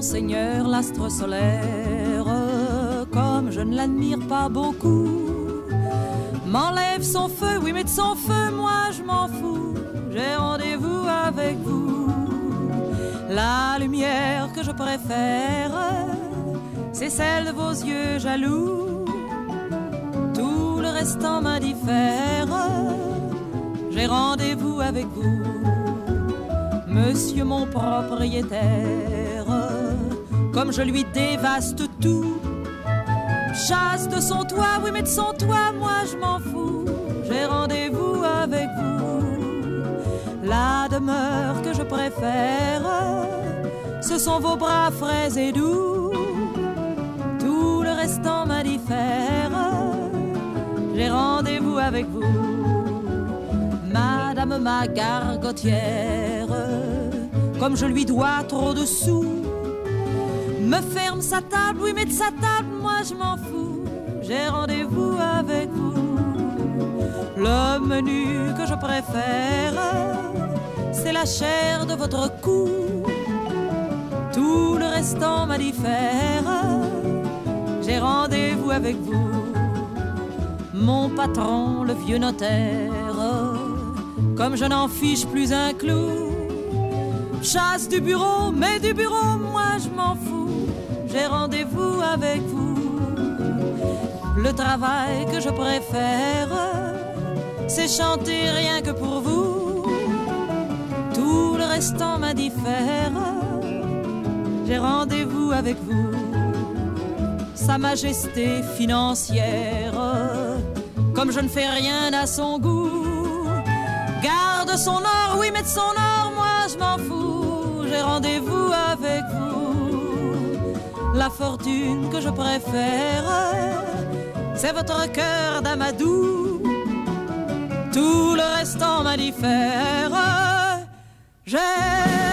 Seigneur, l'astre solaire, comme je ne l'admire pas beaucoup, m'enlève son feu, oui mais de son feu, moi je m'en fous, j'ai rendez-vous avec vous. La lumière que je préfère, c'est celle de vos yeux jaloux, tout le restant m'indiffère, j'ai rendez-vous avec vous. Monsieur mon propriétaire, comme je lui dévaste tout, chasse de son toit, oui mais de son toit, moi je m'en fous, j'ai rendez-vous avec vous. La demeure que je préfère, ce sont vos bras frais et doux, tout le restant m'indiffère, j'ai rendez-vous avec vous. Madame ma gargotière, comme je lui dois trop de sous, me ferme sa table, oui mais de sa table, moi je m'en fous, j'ai rendez-vous avec vous. Le menu que je préfère, c'est la chair de votre cou, tout le restant m'indiffère, j'ai rendez-vous avec vous. Mon patron, le vieux notaire, comme je n'en fiche plus un clou, chasse du bureau, mais du bureau, moi je m'en fous, j'ai rendez-vous avec vous. Le travail que je préfère, c'est chanter rien que pour vous, tout le restant m'indiffère, j'ai rendez-vous avec vous. Sa majesté financière, comme je ne fais rien à son goût, garde son or, oui mais de son or, moi je m'en fous, j'ai rendez-vous avec vous. La fortune que je préfère, c'est votre cœur d'amadou, tout le restant m'indiffère, j'ai